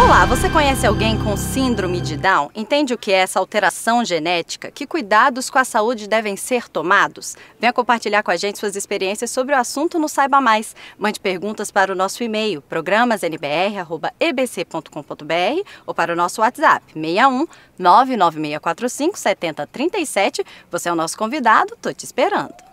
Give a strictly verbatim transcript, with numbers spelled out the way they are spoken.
Olá, você conhece alguém com síndrome de Down? Entende o que é essa alteração genética? Que cuidados com a saúde devem ser tomados? Venha compartilhar com a gente suas experiências sobre o assunto no Saiba Mais. Mande perguntas para o nosso e-mail, programas n b r arroba e b c ponto com ponto b r ou para o nosso WhatsApp, seis um nove nove seis quatro cinco sete zero três sete. Você é o nosso convidado, tô te esperando.